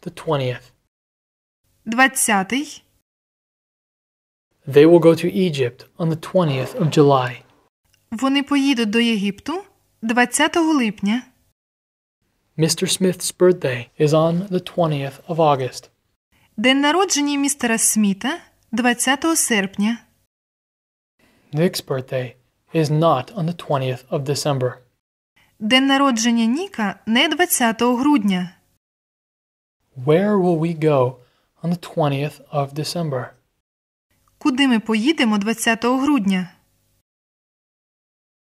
the 20th. 20-й. They will go to Egypt on the 20th of July. Вони поїдуть до Єгипту 20 липня. Mr. Smith's birthday is on the 20th of August. День народження містера Сміта 20 серпня. Nick's birthday is not on the 20th of December. День народження Ніка не 20 грудня. Where will we go on the 20th of December? Куди ми поїдемо 20 грудня?